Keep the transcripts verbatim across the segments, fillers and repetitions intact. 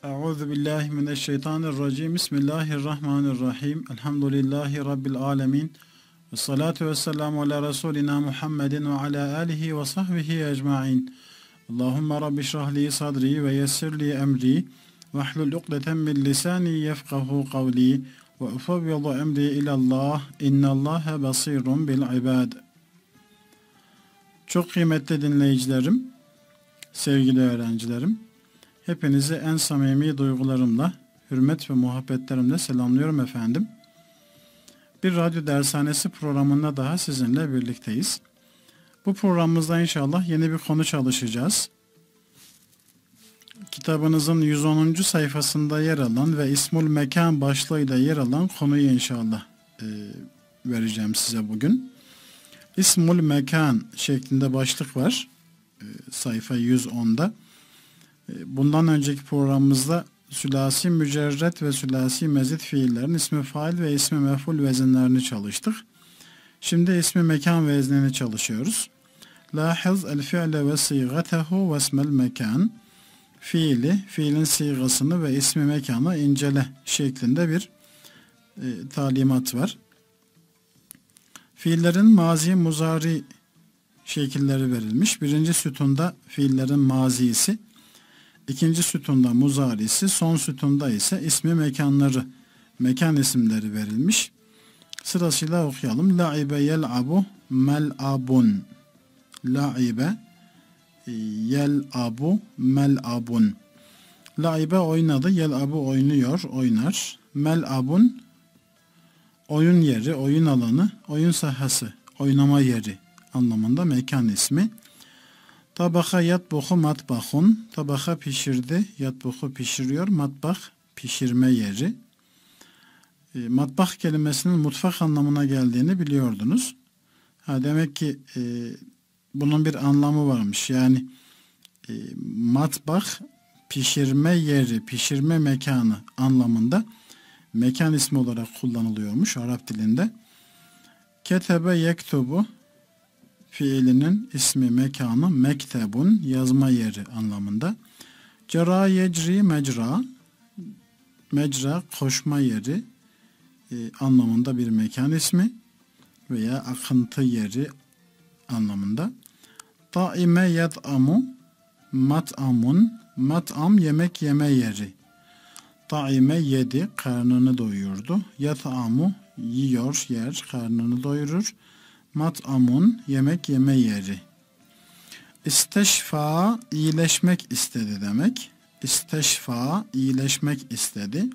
Euzu billahi mineşşeytanirracim. Bismillahirrahmanirrahim. Elhamdülillahi rabbil alamin. Ves salatu vesselamu ala resulina Muhammedin ve ala alihi ve sahbihi ecmaîn. Allahumme rabbi şrah li sadri ve yessir li emri ve hlul ukdeten min lisani yefkahu kavli ve ufevvidu emri ilallah. İnnallâhe basîrun bil ibad. Çok kıymetli dinleyicilerim, sevgili öğrencilerim, hepinizi en samimi duygularımla, hürmet ve muhabbetlerimle selamlıyorum efendim. Bir radyo dershanesi programında daha sizinle birlikteyiz. Bu programımızda inşallah yeni bir konu çalışacağız. Kitabınızın yüz onuncu sayfasında yer alan ve İsmul Mekan başlığıyla yer alan konuyu inşallah e, vereceğim size bugün. İsmul Mekan şeklinde başlık var e, sayfa yüz onda. Bundan önceki programımızda sülasi mücerret ve sülasi mezit fiillerin ismi fail ve ismi mef'ul vezinlerini çalıştık. Şimdi ismi mekan veznini çalışıyoruz. Lahiz el fi'le ve sigatehu ve ismel mekan. Fiili, fiilin sigasını ve ismi mekanı incele şeklinde bir e, talimat var. Fiillerin mazi, muzari şekilleri verilmiş. Birinci sütunda fiillerin mazisi, İkinci sütunda muzarisi, son sütunda ise ismi mekanları, mekan isimleri verilmiş. Sırasıyla okuyalım. La'ibe yel'abu mel'abun. La'ibe yel'abu mel'abun. La'ibe oynadı, yel'abu oynuyor, oynar. Mel'abun oyun yeri, oyun alanı, oyun sahası, oynama yeri anlamında mekan ismi. Tabaka yatbuhu matbahun. Tabaka pişirdi. Yatbuhu pişiriyor. Matbah pişirme yeri. E, matbah kelimesinin mutfak anlamına geldiğini biliyordunuz. Ha, demek ki e, bunun bir anlamı varmış. Yani e, matbah pişirme yeri, pişirme mekanı anlamında mekan ismi olarak kullanılıyormuş Arap dilinde. Ketebe yektubu fiilinin ismi mekanı mektebun, yazma yeri anlamında. Cera yecri mecra, mecra koşma yeri e, anlamında bir mekan ismi veya akıntı yeri anlamında. Taime yed'amu mat'amun, mat'am yemek yeme yeri. Taime yedi, karnını doyurdu. Yed'amu yiyor, yer, karnını doyurur. Mat'amun yemek yeme yeri. İsteşfa iyileşmek istedi demek. İsteşfa iyileşmek istedi.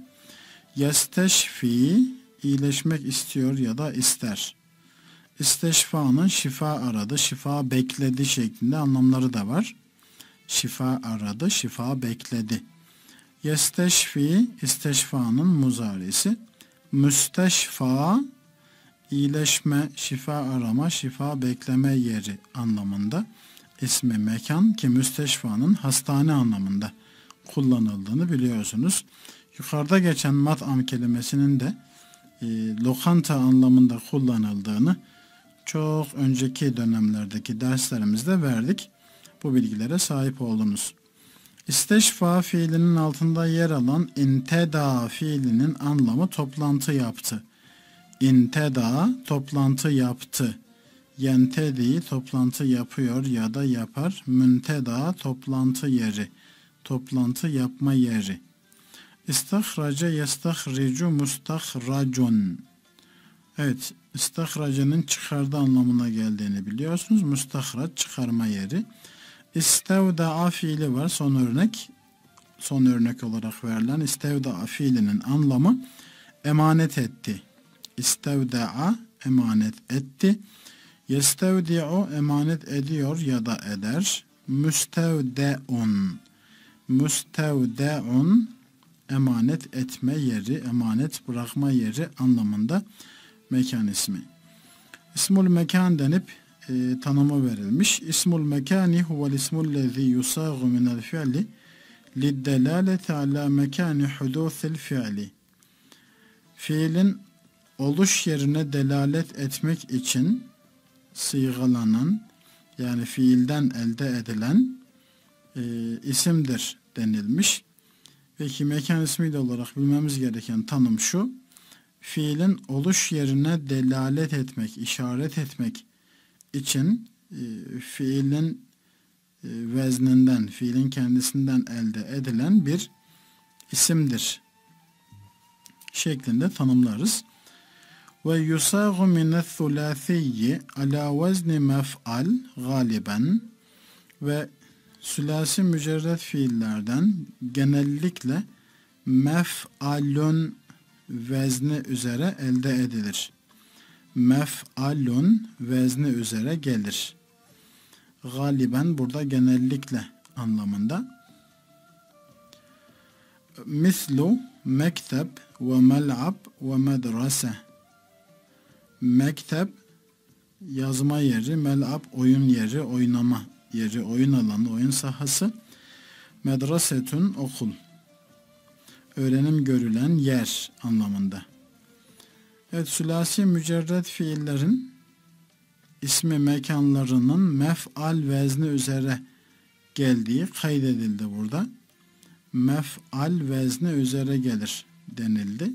Yesteşfi iyileşmek istiyor ya da ister. İsteşfanın şifa aradı, şifa bekledi şeklinde anlamları da var. Şifa aradı, şifa bekledi. Yesteşfi isteşfanın muzarisi. Müsteşfa İyileşme, şifa arama, şifa bekleme yeri anlamında ismi mekan ki müsteşfanın hastane anlamında kullanıldığını biliyorsunuz. Yukarıda geçen mat'am kelimesinin de e, lokanta anlamında kullanıldığını çok önceki dönemlerdeki derslerimizde verdik. Bu bilgilere sahip oldunuz. İsteşfa fiilinin altında yer alan inteda fiilinin anlamı toplantı yaptı. İnteda toplantı yaptı. Yentedi toplantı yapıyor ya da yapar. Münteda toplantı yeri. Toplantı yapma yeri. İstahrace yestahricu mustahracun. Evet, istahracenin çıkardı anlamına geldiğini biliyorsunuz. Mustahraç çıkarma yeri. İstevda'a fiili var. Son örnek. Son örnek olarak verilen istevda'a fiilinin anlamı emanet etti. İstevda'a emanet etti. Yestevdi'u emanet ediyor ya da eder. Müstevde'un Müstevde'un emanet etme yeri, emanet bırakma yeri anlamında mekan ismi. İsmul mekan denip e, tanımı verilmiş. İsmul mekani huvel ismul lezi yusâgu minel fi'li liddelaleti ala mekani hudûthil fi'li. Fiilin oluş yerine delalet etmek için sıygalanan yani fiilden elde edilen e, isimdir denilmiş. Peki mekan ismiyle olarak bilmemiz gereken tanım şu: fiilin oluş yerine delalet etmek, işaret etmek için e, fiilin e, vezninden, fiilin kendisinden elde edilen bir isimdir şeklinde tanımlarız. Ve yusagu mine's-sulâsiyyi alâ vezni mef'al galiben, ve sülasi mücerred fiillerden genellikle mef'alun vezni üzere elde edilir. Mef'alun vezni üzere gelir. Galiben burada genellikle anlamında. Mislu mektep ve mel'ab ve medrese. Mektep yazma yeri, mel'ab oyun yeri, oynama yeri, oyun alanı, oyun sahası. Medresetun okul, öğrenim görülen yer anlamında. Evet, sülasi mücerred fiillerin ismi mekanlarının mef'al vezni üzere geldiği kaydedildi burada. Mef'al vezni üzere gelir denildi.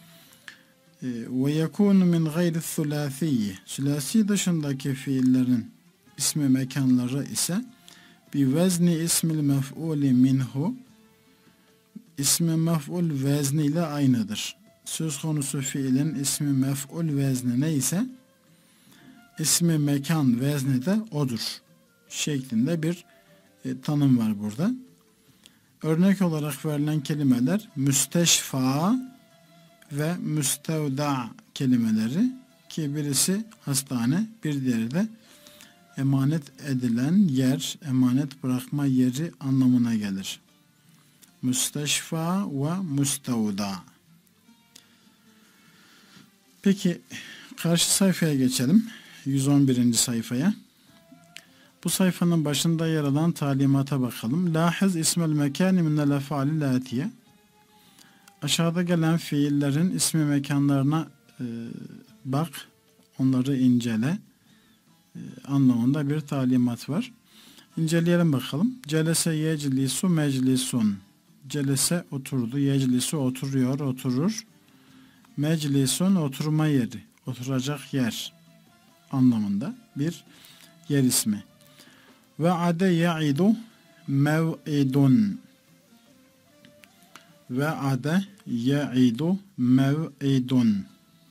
Ve yekunu min gayri sülâsiyyi, sülasi dışındaki fiillerin ismi mekanları ise bi vezni ismil mef'uli minhu, ismi mef'ul vezni ile aynıdır. Söz konusu fiilin ismi mef'ul vezni neyse ismi mekan vezni de odur şeklinde bir e, tanım var burada. Örnek olarak verilen kelimeler müsteşfa ve müstevda kelimeleri, ki birisi hastane, bir diğeri de emanet edilen yer, emanet bırakma yeri anlamına gelir. Müsteşfa ve müstevda. Peki karşı sayfaya geçelim. yüz on birinci sayfaya. Bu sayfanın başında yer alan talimata bakalım. Lahiz ismel mekâni minel efâli lâtiye. Aşağıda gelen fiillerin ismi mekanlarına e, bak, onları incele e, anlamında bir talimat var. İnceleyelim bakalım. Celese yeclisu meclisun. Celese oturdu, yeclisu oturuyor, oturur. Meclisun oturma yeri, oturacak yer anlamında bir yer ismi. Ve ade ya'idu mev'idun. Ve ade ya'idu mev'idun.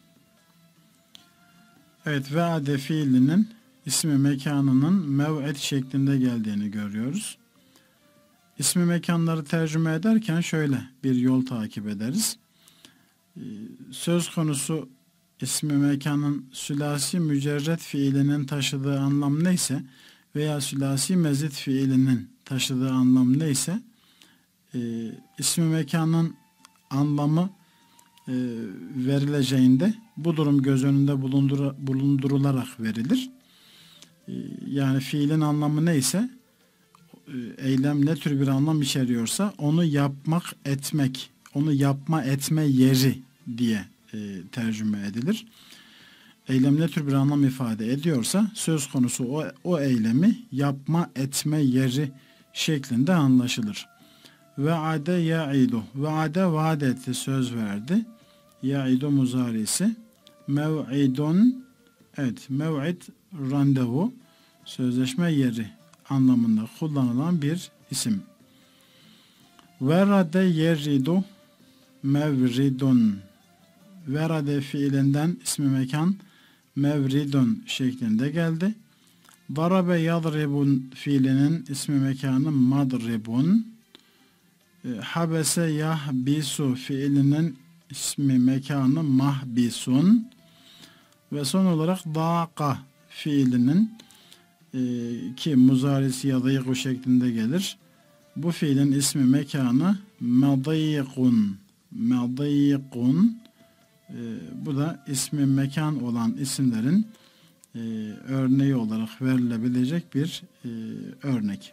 Evet, ve ade fiilinin ismi mekanının mev'id şeklinde geldiğini görüyoruz. İsmi mekanları tercüme ederken şöyle bir yol takip ederiz. Söz konusu ismi mekanın sülasi mücerred fiilinin taşıdığı anlam neyse veya sülasi mezid fiilinin taşıdığı anlam neyse e, ismi mekanın anlamı e, verileceğinde bu durum göz önünde bulundur bulundurularak verilir. E, yani fiilin anlamı neyse, e, eylem ne tür bir anlam içeriyorsa onu yapmak, etmek, onu yapma etme yeri diye e, tercüme edilir. Eylem ne tür bir anlam ifade ediyorsa söz konusu o, o eylemi yapma etme yeri şeklinde anlaşılır. Ve ade ya'idu. Ve ade vaad etti, söz verdi. Ya'idu muzarisi. Mev'idun, evet, mev'id randevu, sözleşme yeri anlamında kullanılan bir isim. Verade yeridu mevridun. Verade fiilinden ismi mekan mevridun şeklinde geldi. Darabe yadribun fiilinin ismi mekanı madribun. Habese yahbisu fiilinin ismi mekanı mahbisun. Ve son olarak daqa fiilinin e, ki muzarisi yadîgu şeklinde gelir. Bu fiilin ismi mekanı madîkun. Madîkun. E, bu da ismi mekan olan isimlerin e, örneği olarak verilebilecek bir e, örnek.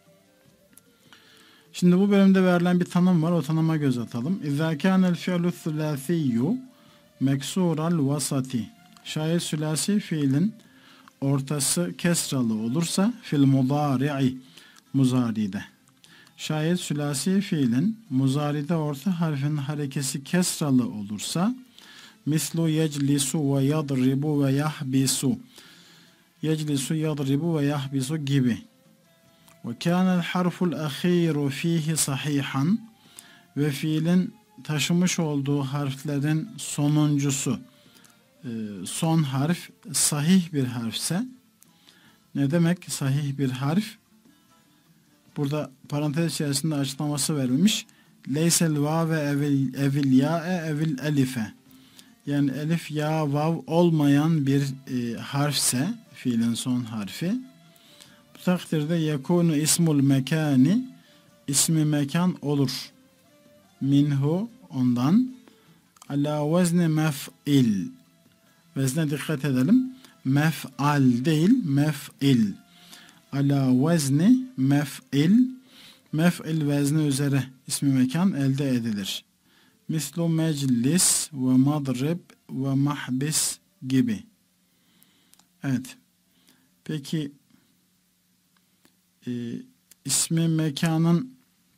Şimdi bu bölümde verilen bir tanım var. O tanıma göz atalım. İzâ kânel fi'lu thulâthiyyu meksural vasati. Şayet sülasi fiilin ortası kesralı olursa fil mudâri'i, muzaride. Şayet sülasi fiilin muzaride orta harfin harekesi kesralı olursa mislu yeclisu ve yadribu ve yahbisu, yeclisu yadribu ve yahbisu gibi. Ve kânel harful ahîru fîhi sahihan, ve fiilin taşımış olduğu harflerin sonuncusu son harf sahih bir harfse, ne demek sahih bir harf? Burada parantez içerisinde açıklaması verilmiş. Leysel vave evil, evil ya'e evil elife. Yani elif, ya, vav olmayan bir e, harfse, fiilin son harfi, bu takdirde yekunu ismul mekani, ismi mekan olur. Minhu, ondan, ala vezni mef'il. Vezne dikkat edelim. Mef'al değil, mef'il. Ala vezni mef'il. Mef'il vezni üzere ismi mekan elde edilir. Mislu meclis ve madrib ve mahbis gibi. Evet. Peki e, ismi mekanın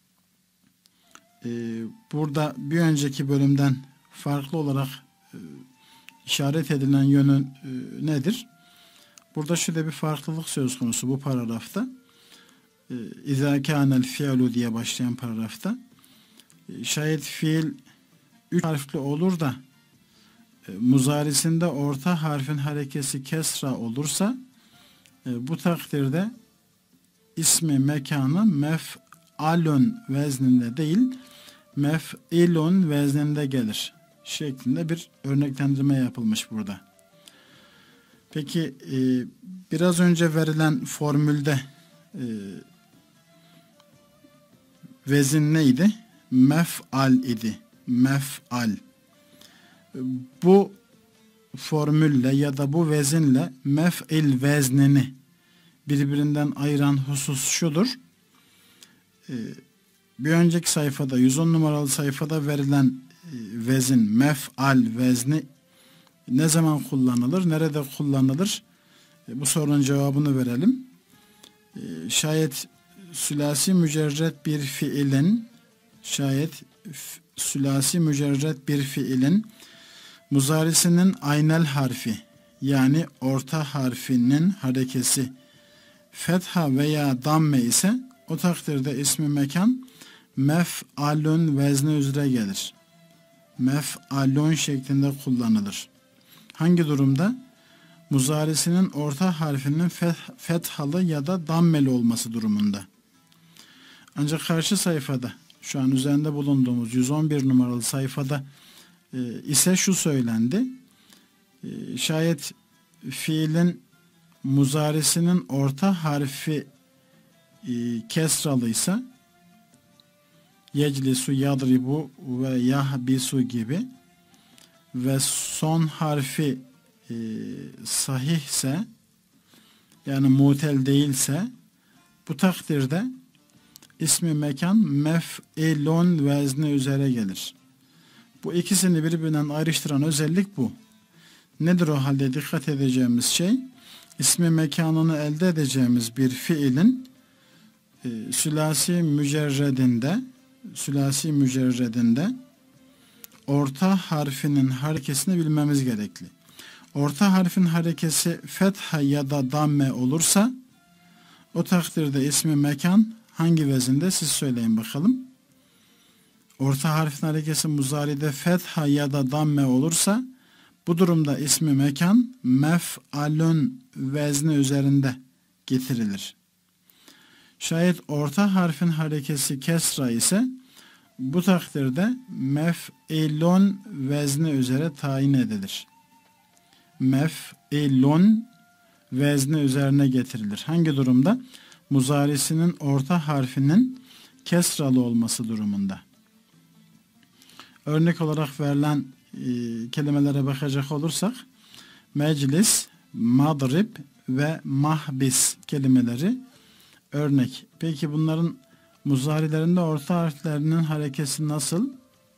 e, burada bir önceki bölümden farklı olarak e, işaret edilen yönü e, nedir? Burada şöyle bir farklılık söz konusu bu paragrafta. İzâ kânel fi'lu diye başlayan paragrafta. E, şayet fiil üç harfli olur da e, muzarisinde orta harfin harekesi kesra olursa e, bu takdirde ismi mekanı mef'alun vezninde değil mef'ilun vezninde gelir şeklinde bir örneklendirme yapılmış burada. Peki e, biraz önce verilen formülde e, vezin neydi? Mef'al idi. Mef'al. Bu formülle ya da bu vezinle mef'il veznini birbirinden ayıran husus şudur. E, bir önceki sayfada yüz on numaralı sayfada verilen e, vezin mef'al vezni ne zaman kullanılır, nerede kullanılır? E, bu sorunun cevabını verelim. E, şayet sülasi mücerret bir fiilin şayet sülasi mücerret bir fiilin muzarisinin aynel harfi yani orta harfinin harekesi fetha veya damme ise o takdirde ismi mekan mef'alun vezni üzere gelir. Mef'alun şeklinde kullanılır. Hangi durumda? Muzarisinin orta harfinin fethalı ya da dammeli olması durumunda. Ancak karşı sayfada, şu an üzerinde bulunduğumuz yüz on bir numaralı sayfada e, ise şu söylendi. E, şayet fiilin muzarisinin orta harfi e, kesralıysa yeclisu, yadribu ve yahbisu gibi ve son harfi e, sahihse yani mutel değilse bu takdirde ismi mekan mef'ilun vezni üzere gelir. Bu ikisini birbirinden ayrıştıran özellik bu. Nedir o halde dikkat edeceğimiz şey? İsmi mekanını elde edeceğimiz bir fiilin e, sülasi mücerredinde sülasi mücerredinde orta harfinin harekesini bilmemiz gerekli. Orta harfin harekesi fetha ya da damme olursa o takdirde ismi mekan hangi vezinde siz söyleyin bakalım. Orta harfin harekesi muzaride fetha ya da damme olursa bu durumda ismi mekan mef'alun vezni üzerinde getirilir. Şayet orta harfin harekesi kesra ise bu takdirde mef'ilun vezni üzere tayin edilir. Mef'ilun vezni üzerine getirilir. Hangi durumda? Muzarisinin orta harfinin kesralı olması durumunda. Örnek olarak verilen e, kelimelere bakacak olursak meclis, madrib ve mahbis kelimeleri örnek. Peki bunların muzarilerinde orta harflerinin harekesi nasıl?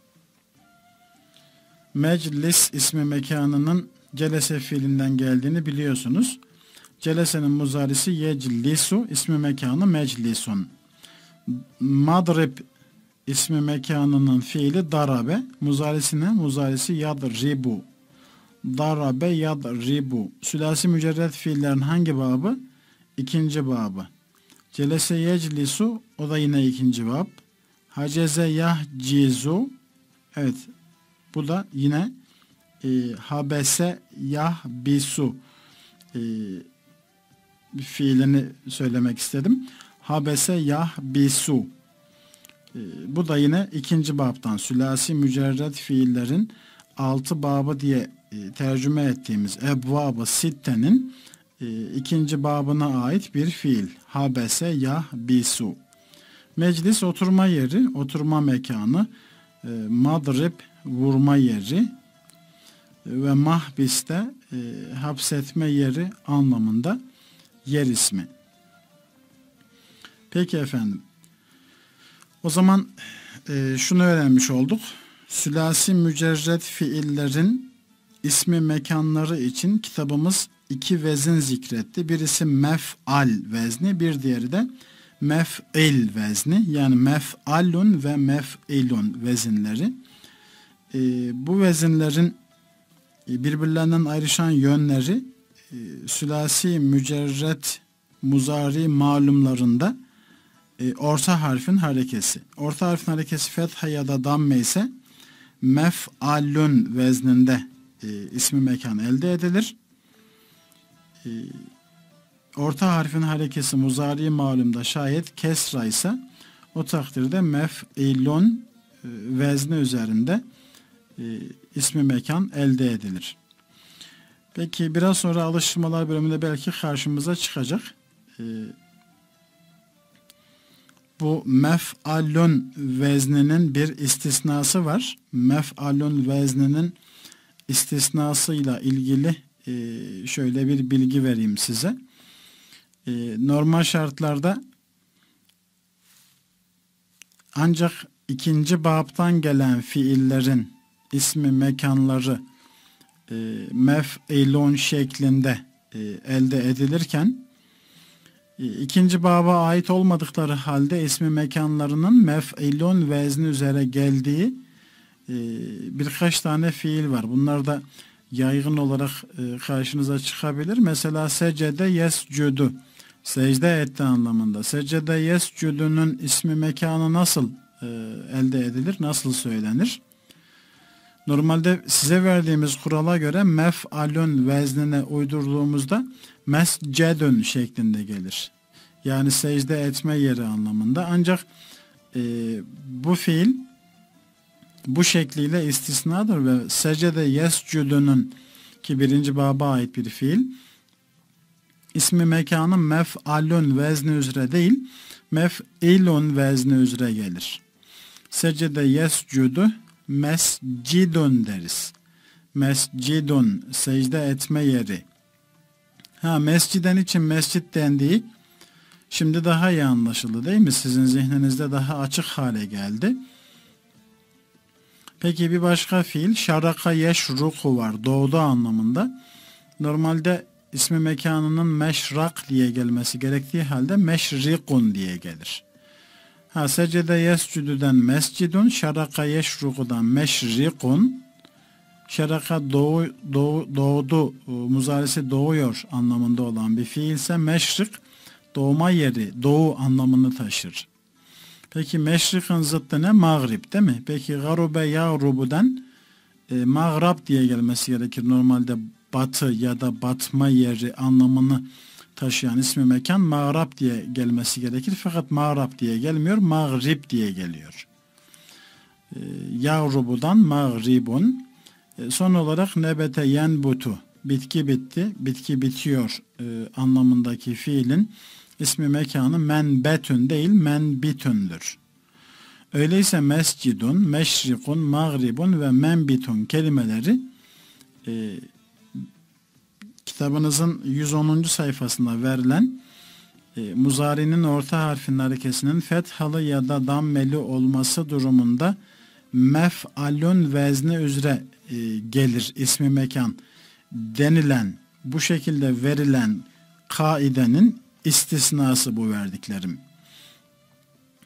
Meclis ismi mekanının celese fiilinden geldiğini biliyorsunuz. Celesenin muzarisi yeclisu, ismi mekanı meclisun. Madrib ismi mekanının fiili darabe. Muzarisi ne? Muzarisi yadribu. Darabe yadribu. Sülasi mücerred fiillerin hangi babı? İkinci babı. Celese yeclisu, o da yine ikinci bab. Haceze yahcizu, evet, bu da yine e, habese yahbisu e, fiilini söylemek istedim. Habese yahbisu. E, bu da yine ikinci babtan, sülasi mücerred fiillerin altı babı diye e, tercüme ettiğimiz ebvab-ı sittenin e, ikinci babına ait bir fiil. Habese yahbisu. Meclis oturma yeri, oturma mekanı, e, madrib vurma yeri e, ve mahbiste e, hapsetme yeri anlamında yer ismi. Peki efendim. O zaman e, şunu öğrenmiş olduk. Sülasi mücerred fiillerin ismi mekanları için kitabımız iki vezin zikretti. Birisi mef'al vezni, bir diğeri de mef'il vezni, yani mef'alun ve mef'ilun vezinleri. E, bu vezinlerin birbirlerinden ayrışan yönleri e, sülasi mücerred muzari malumlarında e, orta harfin harekesi. Orta harfin harekesi fetha ya da damme ise mef'alun vezninde e, ismi mekan elde edilir. E, orta harfin harekesi muzari malumda şayet kesra ise o takdirde mef'ilun e, vezni üzerinde e, ismi mekan elde edilir. Peki biraz sonra alıştırmalar bölümünde belki karşımıza çıkacak. E, bu mef'alun vezninin bir istisnası var. Mef'alun vezninin istisnasıyla ilgili e, şöyle bir bilgi vereyim size. E, normal şartlarda ancak ikinci babtan gelen fiillerin ismi mekanları e, mef'ilun şeklinde e, elde edilirken e, ikinci baba ait olmadıkları halde ismi mekanlarının mef'ilun vezni üzere geldiği e, birkaç tane fiil var. Bunlar da yaygın olarak e, karşınıza çıkabilir. Mesela secede yescudu, secde etti anlamında. Secede yescudunun ismi mekanı nasıl e, elde edilir? Nasıl söylenir? Normalde size verdiğimiz kurala göre mef'alun veznine uydurduğumuzda mescedun şeklinde gelir. Yani secde etme yeri anlamında. Ancak e, bu fiil bu şekliyle istisnadır ve secde yescudunun, ki birinci baba ait bir fiil, ismi mekanı mef'alun vezni üzere değil, mef'ilun vezni üzere gelir. Secde yescudu mescidun deriz. Mescidun, secde etme yeri. Ha, mesciden için mescit dendiği şimdi daha iyi anlaşıldı değil mi? Sizin zihninizde daha açık hale geldi. Peki bir başka fiil şaraka yeşruku var. Doğdu anlamında. Normalde ismi mekanının meşrak diye gelmesi gerektiği halde meşrikun diye gelir. Ha, secde yescududen mescidun, şaraka yeşrukudan meşrikun. Şaraka doğu, doğu, doğdu, muzarisi doğuyor anlamında olan bir fiilse meşrik doğma yeri, doğu anlamını taşır. Peki meşrikın zıttı ne? Mağrib değil mi? Peki garube yağrubudan e, mağrab diye gelmesi gerekir. Normalde batı ya da batma yeri anlamını taşıyan ismi mekan mağrab diye gelmesi gerekir. Fakat mağrab diye gelmiyor, mağrib diye geliyor. E, yağrubudan mağribun. E, son olarak nebete yenbutu, bitki bitti, bitki bitiyor e, anlamındaki fiilin ismi mekanı menbetün değil menbitündür. Öyleyse mescidun, meşrikun, mağribun ve menbitun kelimeleri e, kitabınızın yüz onuncu sayfasında verilen e, muzarinin orta harfin harekesinin fethalı ya da dammeli olması durumunda mef'alun vezni üzere e, gelir ismi mekan denilen, bu şekilde verilen kaidenin istisnası bu verdiklerim.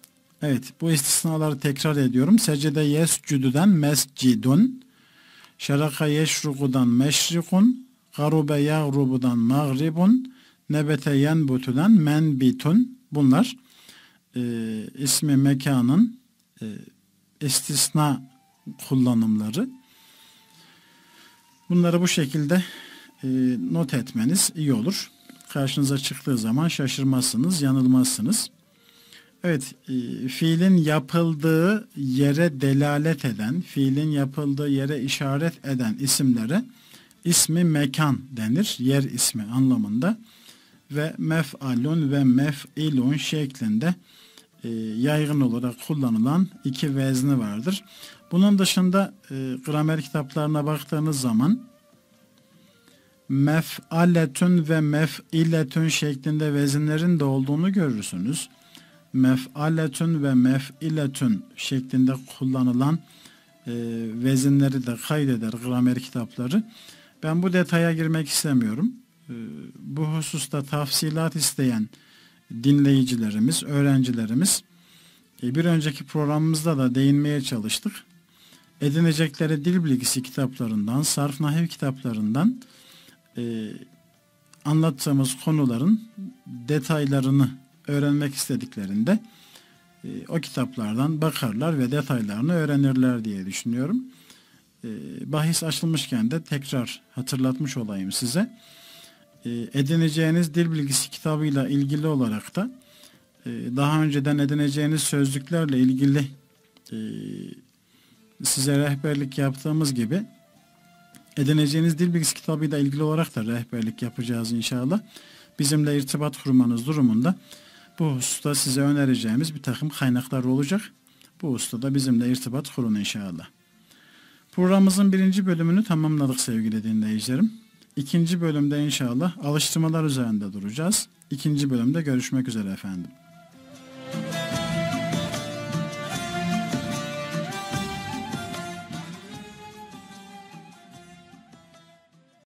Evet, bu istisnaları tekrar ediyorum. Secde yescududen mescidun, şeraka yeşrukudan meşrikun, garube yağrubudan mağribun, nebete yenbutudan menbitun. Bunlar e, ismi mekanın e, istisna kullanımları. Bunları bu şekilde e, not etmeniz iyi olur. Karşınıza çıktığı zaman şaşırmazsınız, yanılmazsınız. Evet, e, fiilin yapıldığı yere delalet eden, fiilin yapıldığı yere işaret eden isimlere ismi mekan denir, yer ismi anlamında. Ve mef'alun ve mef'ilun şeklinde e, yaygın olarak kullanılan iki vezni vardır. Bunun dışında e, gramer kitaplarına baktığınız zaman mef'aletün ve mef'iletün şeklinde vezinlerin de olduğunu görürsünüz. Mef'aletün ve mef'iletün şeklinde kullanılan e, vezinleri de kaydeder gramer kitapları. Ben bu detaya girmek istemiyorum. E, bu hususta tafsilat isteyen dinleyicilerimiz, öğrencilerimiz e, bir önceki programımızda da değinmeye çalıştık. Edinecekleri dil bilgisi kitaplarından, sarf nahiv kitaplarından e, anlattığımız konuların detaylarını öğrenmek istediklerinde e, o kitaplardan bakarlar ve detaylarını öğrenirler diye düşünüyorum. E, bahis açılmışken de tekrar hatırlatmış olayım size. E, edineceğiniz dil bilgisi kitabıyla ilgili olarak da e, daha önceden edineceğiniz sözlüklerle ilgili e, size rehberlik yaptığımız gibi edineceğiniz dil bilgisi kitabıyla ilgili olarak da rehberlik yapacağız inşallah. Bizimle irtibat kurmanız durumunda bu hususta size önereceğimiz bir takım kaynaklar olacak. Bu hususta bizimle irtibat kurun inşallah. Programımızın birinci bölümünü tamamladık sevgili dinleyicilerim. İkinci bölümde inşallah alıştırmalar üzerinde duracağız. İkinci bölümde görüşmek üzere efendim.